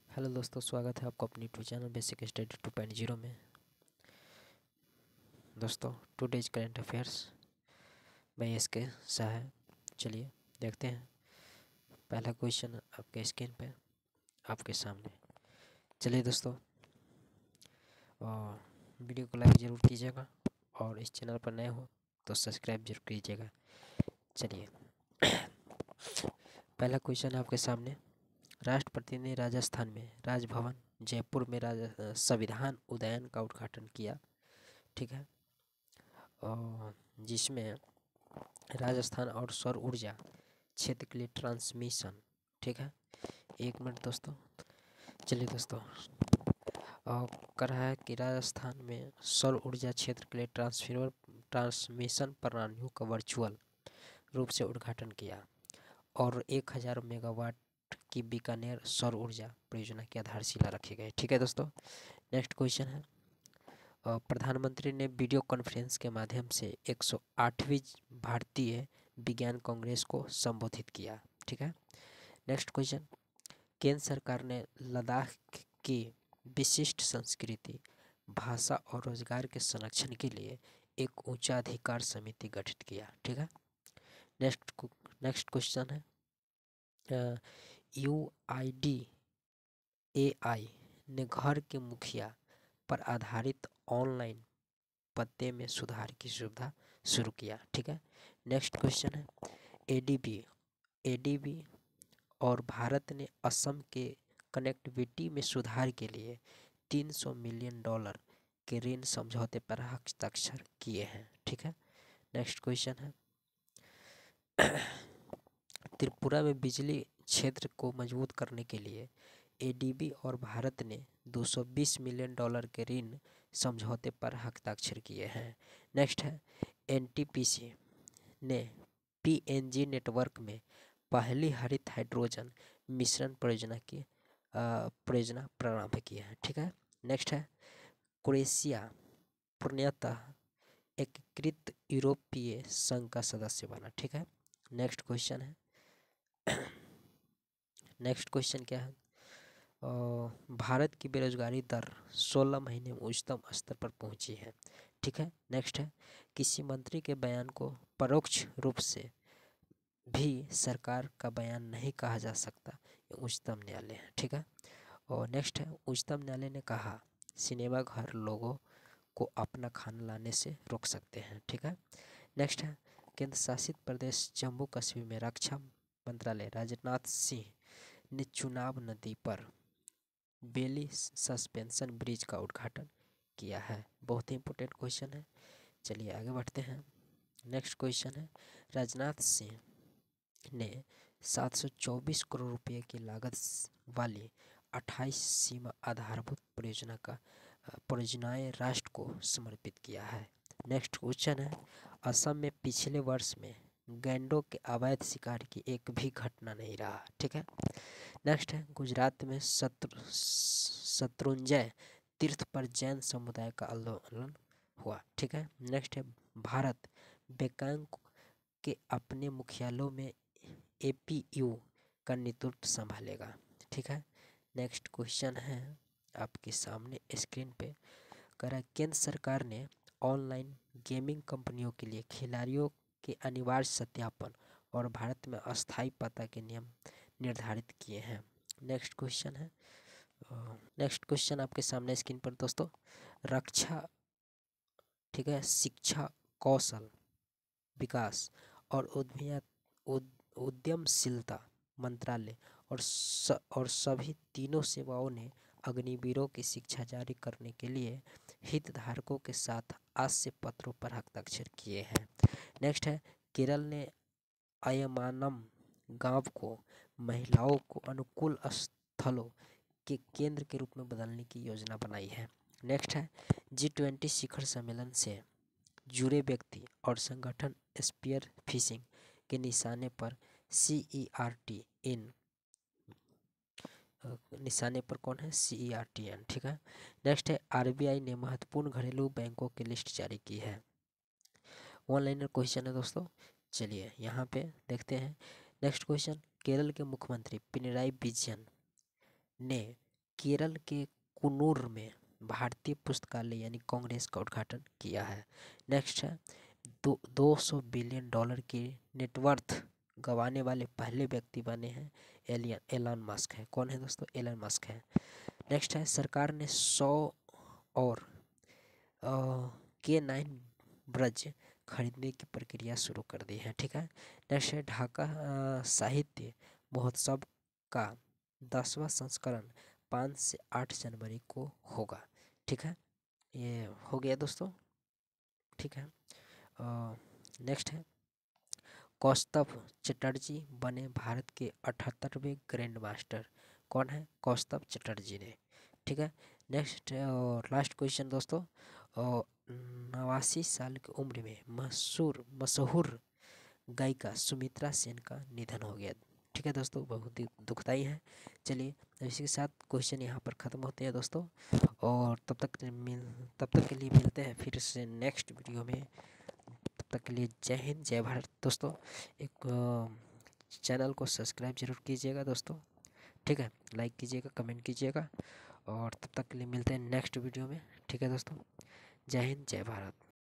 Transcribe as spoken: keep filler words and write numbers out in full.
Hello दोस्तों, स्वागत है आपको अपनी YouTube channel basic study two point zero में। दोस्तों, टुडेज करंट अफेयर्स मैं एस के शाह है। चलिए देखते हैं। पहला क्वेश्चन आपके स्क्रीन पे आपके सामने। चलिए दोस्तों, और वीडियो को लाइक ज़रूर कीजिएगा और इस चैनल पर नए हो तो सब्सक्राइब जरूर कीजिएगा। चलिए पहला क्वेश्चन आपके सामने। राष्ट्रपति ने राजस्थान में राजभवन जयपुर में राजा संविधान उद्यान का उद्घाटन किया। ठीक है, और जिसमें राजस्थान और सौर ऊर्जा क्षेत्र के लिए ट्रांसमिशन। ठीक है, एक मिनट दोस्तों। चलिए दोस्तों, और कर रहा है कि राजस्थान में सौर ऊर्जा क्षेत्र के लिए ट्रांसफर ट्रांसमिशन प्रणालियों का वर्चुअल रूप से उद्घाटन किया और एक हज़ार मेगावाट की बीकानेर सौर ऊर्जा परियोजना की आधारशिला रखी गई। ठीक है दोस्तों, नेक्स्ट क्वेश्चन है। प्रधानमंत्री ने वीडियो कॉन्फ्रेंस के माध्यम से एक सौ आठवीं भारतीय विज्ञान कांग्रेस को संबोधित किया। ठीक है, नेक्स्ट क्वेश्चन। केंद्र सरकार ने लद्दाख की विशिष्ट संस्कृति, भाषा और रोजगार के संरक्षण के लिए एक उच्चाधिकार समिति गठित किया। ठीक है, नेक्स्ट नेक्स्ट क्वेश्चन है। U I D A I ने घर के मुखिया पर आधारित ऑनलाइन पते में सुधार की सुविधा शुरू किया। ठीक है, नेक्स्ट क्वेश्चन है। एडीबी एडीबी और भारत ने असम के कनेक्टिविटी में सुधार के लिए तीन सौ मिलियन डॉलर के ऋण समझौते पर हस्ताक्षर किए हैं। ठीक है, नेक्स्ट क्वेश्चन है। त्रिपुरा में बिजली क्षेत्र को मजबूत करने के लिए एडीबी और भारत ने दो सौ बीस मिलियन डॉलर के ऋण समझौते पर हस्ताक्षर किए हैं। नेक्स्ट है। एनटीपीसी ने पीएनजी नेटवर्क में पहली हरित हाइड्रोजन मिश्रण परियोजना की परियोजना प्रारंभ की है। ठीक है, नेक्स्ट है। क्रोएशिया पूर्णतः एकीकृत यूरोपीय संघ का सदस्य बना। ठीक है, नेक्स्ट क्वेश्चन है। नेक्स्ट क्वेश्चन क्या है। भारत की बेरोजगारी दर सोलह महीने में उच्चतम स्तर पर पहुंची है। ठीक है, नेक्स्ट है। किसी मंत्री के बयान को परोक्ष रूप से भी सरकार का बयान नहीं कहा जा सकता, ये उच्चतम न्यायालय है। ठीक है, और नेक्स्ट है। उच्चतम न्यायालय ने कहा सिनेमा घर लोगों को अपना खाना लाने से रोक सकते हैं। ठीक है, नेक्स्ट है। केंद्र शासित प्रदेश जम्मू कश्मीर में रक्षा मंत्रालय राजनाथ सिंह ने चुनाव नदी पर बेली सस्पेंशन ब्रिज का उद्घाटन किया है। बहुत ही इंपॉर्टेंट क्वेश्चन है। चलिए आगे बढ़ते हैं। नेक्स्ट क्वेश्चन है। राजनाथ सिंह ने सात सौ चौबीस करोड़ रुपए की लागत वाली अट्ठाईस सीमा आधारभूत परियोजना का परियोजनाएं राष्ट्र को समर्पित किया है। नेक्स्ट क्वेश्चन है। असम में पिछले वर्ष में गैंडों के अवैध शिकार की एक भी घटना नहीं रहा। ठीक है, नेक्स्ट है। गुजरात में शत्रु शत्रुंजय तीर्थ पर जैन समुदाय का आंदोलन हुआ। ठीक है, नेक्स्ट है। भारत बैंकॉक के अपने मुख्यालयों में एपीयू का नेतृत्व संभालेगा। ठीक है, नेक्स्ट क्वेश्चन है आपके सामने स्क्रीन पे। करा केंद्र सरकार ने ऑनलाइन गेमिंग कंपनियों के लिए खिलाड़ियों के अनिवार्य सत्यापन और भारत में अस्थायी पता के नियम निर्धारित किए हैं। नेक्स्ट क्वेश्चन है। नेक्स्ट क्वेश्चन आपके सामने स्क्रीन पर दोस्तों। रक्षा ठीक है शिक्षा, कौशल विकास और उद्यमिया उद्यमशीलता मंत्रालय और स, और सभी तीनों सेवाओं ने अग्निवीरों की शिक्षा जारी करने के लिए हितधारकों के साथ आज से पत्रों पर हस्ताक्षर किए हैं। नेक्स्ट है। केरल ने अयमानम गांव को महिलाओं को अनुकूल स्थलों के केंद्र के रूप में बदलने की योजना बनाई है। नेक्स्ट है। जी ट्वेंटी शिखर सम्मेलन से जुड़े व्यक्ति और संगठन स्पीयर फिशिंग के निशाने पर C E R T N निशाने पर कौन है, C E R T N. ठीक है, नेक्स्ट है। आर बी आई ने महत्वपूर्ण घरेलू बैंकों की लिस्ट जारी की है। ऑनलाइन क्वेश्चन है दोस्तों। चलिए यहाँ पे देखते हैं। Next question. केरल के मुख्यमंत्री पिनराई विजयन ने केरल के कुन्नूर में भारतीय पुस्तकालय यानी कांग्रेस का उद्घाटन किया है। नेक्स्ट है दो दो सौ बिलियन डॉलर के नेटवर्थ गंवाने वाले पहले व्यक्ति बने हैं एलियन एलन मस्क है। कौन है दोस्तों? एलन मस्क है। नेक्स्ट है सरकार ने सौ और के नाइन ब्रज खरीदने की प्रक्रिया शुरू कर दी है। ठीक है। नेक्स्ट है ढाका अ, साहित्य महोत्सव का दसवां संस्करण पाँच से आठ जनवरी को होगा। ठीक है, ये हो गया दोस्तों। ठीक है। नेक्स्ट है कौस्तभ चटर्जी बने भारत के अठहत्तरवें ग्रैंड मास्टर। कौन है? कौस्तभ चटर्जी ने। ठीक है। नेक्स्ट और लास्ट क्वेश्चन दोस्तों, और नवासी साल की उम्र में मशहूर मशहूर गायिका सुमित्रा सेन का निधन हो गया। ठीक है दोस्तों, बहुत ही दुखदाई है। चलिए इसी के साथ क्वेश्चन यहाँ पर ख़त्म होते हैं दोस्तों, और तब तक मिल तब तक के लिए मिलते हैं फिर से नेक्स्ट वीडियो में। तब तक के लिए जय हिंद जय भारत दोस्तों। एक चैनल को सब्सक्राइब जरूर कीजिएगा दोस्तों। ठीक है, लाइक कीजिएगा, कमेंट कीजिएगा, और तब तक के लिए मिलते हैं नेक्स्ट वीडियो में। ठीक है दोस्तों, जय हिंद जय भारत।